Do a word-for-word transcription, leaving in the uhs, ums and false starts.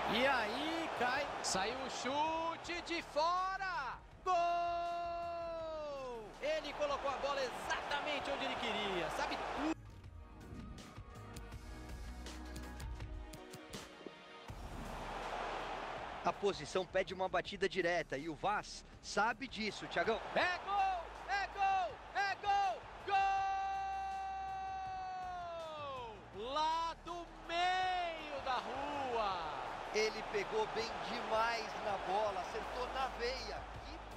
E aí, cai. Saiu o chute de fora. Gol! Ele colocou a bola exatamente onde ele queria. Sabe tudo. A posição pede uma batida direta e o Vaz sabe disso, Thiagão. É gol! É gol! É gol! Gol! Lá do meio da rua! Ele pegou bem demais na bola, acertou na veia. Que